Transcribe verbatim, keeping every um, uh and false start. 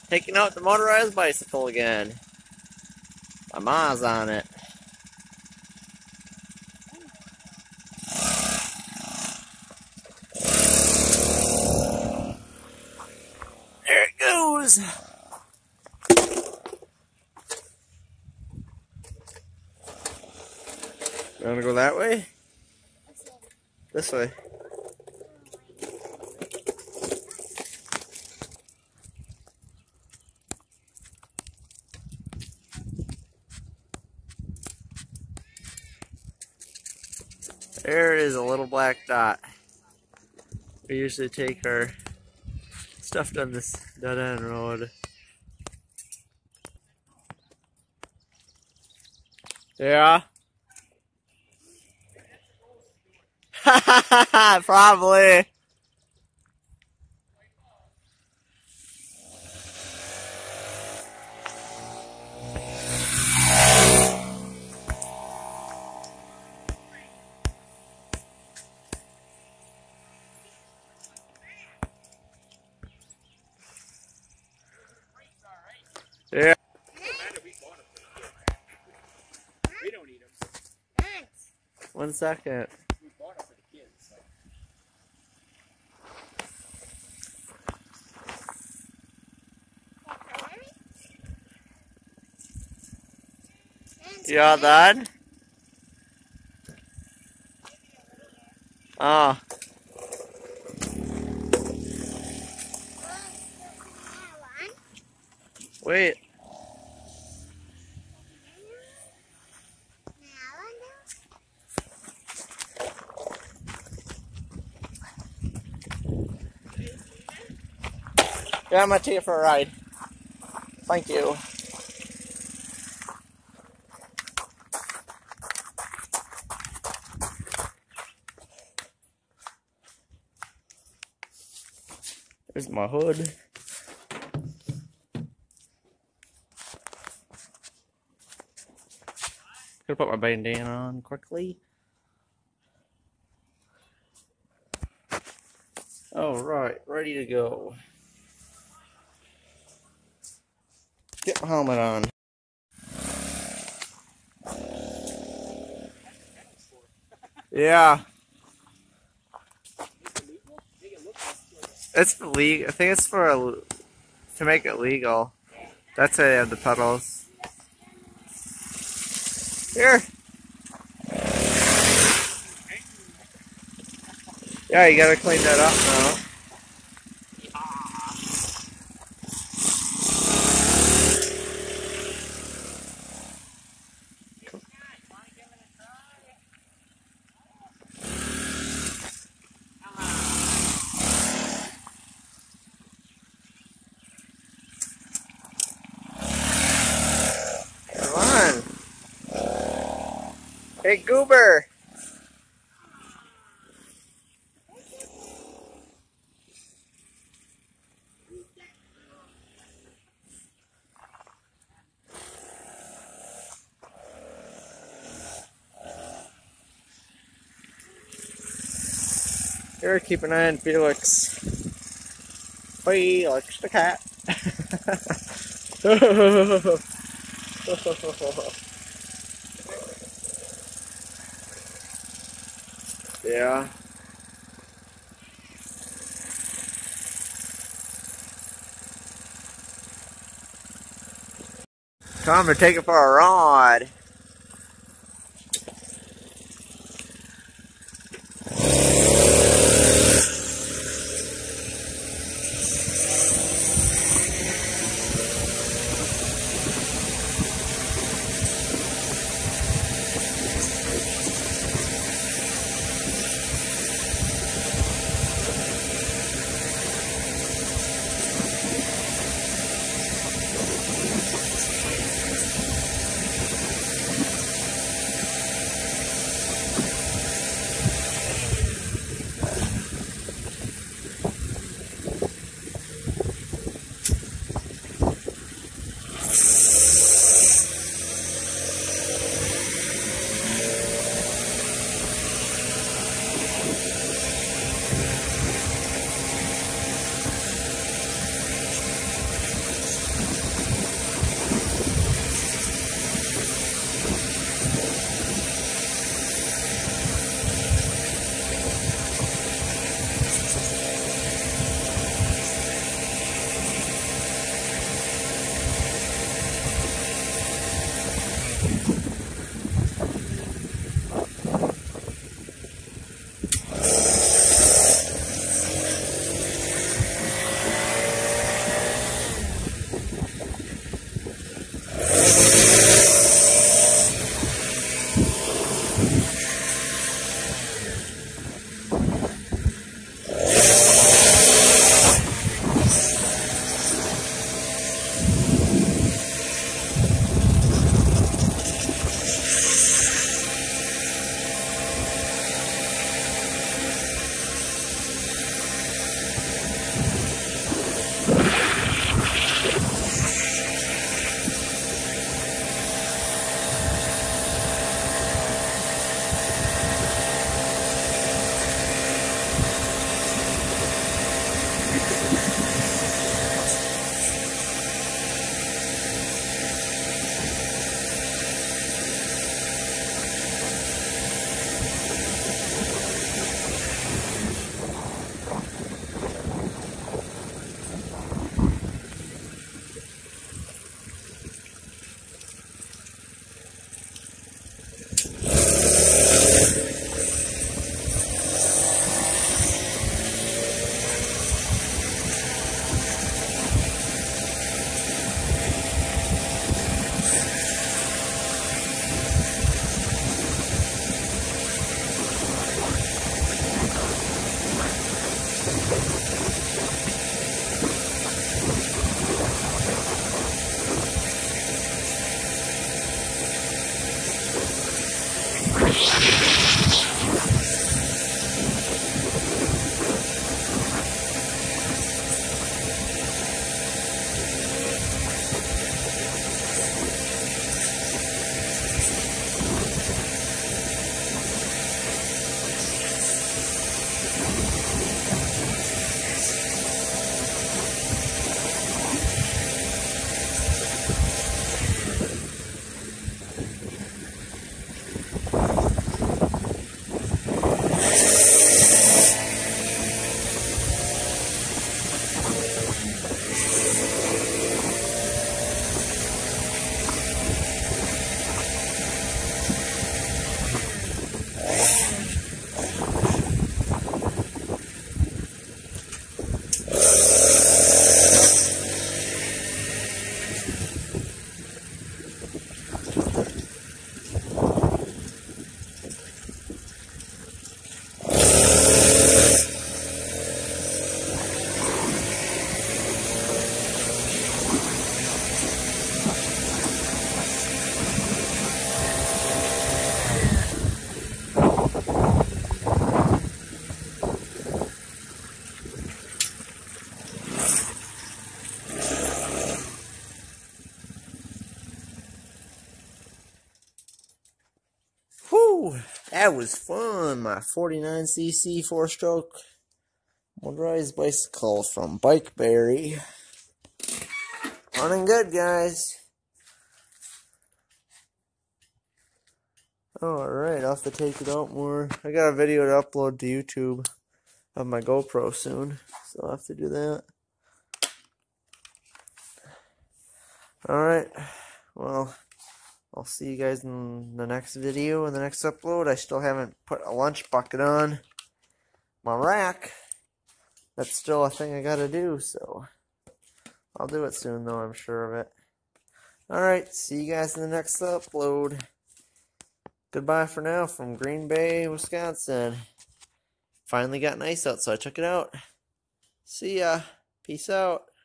Taking out the motorized bicycle again. My ma's on it. There it goes. You wanna go that way? This way. There is a little black dot. We usually take our stuff down this dead end road. Yeah. Probably. Yeah. We don't eat them. One second. We bought them for the kids. You all done? Oh. Wait. Yeah, I'm gonna take it for a ride. Thank you. There's my hood. Gonna put my bandana on quickly. All right, ready to go. Get my helmet on. Yeah. It's legal. I think it's for a, to make it legal. That's why they have the pedals. Here. Yeah, you gotta clean that up now. Hey, Goober! Here, keep an eye on Felix. Felix the cat. Yeah. Time to take it for a ride. That was fun. My forty-nine c c four-stroke motorized bicycle from Bikeberry. Running good, guys. Alright, I'll have to take it out more. I got a video to upload to YouTube of my GoPro soon, so I'll have to do that. Alright, well, I'll see you guys in the next video, in the next upload. I still haven't put a lunch bucket on my rack. That's still a thing I gotta do, so I'll do it soon, though, I'm sure of it. Alright, see you guys in the next upload. Goodbye for now from Green Bay, Wisconsin. Finally got nice out, so I took it out. See ya. Peace out.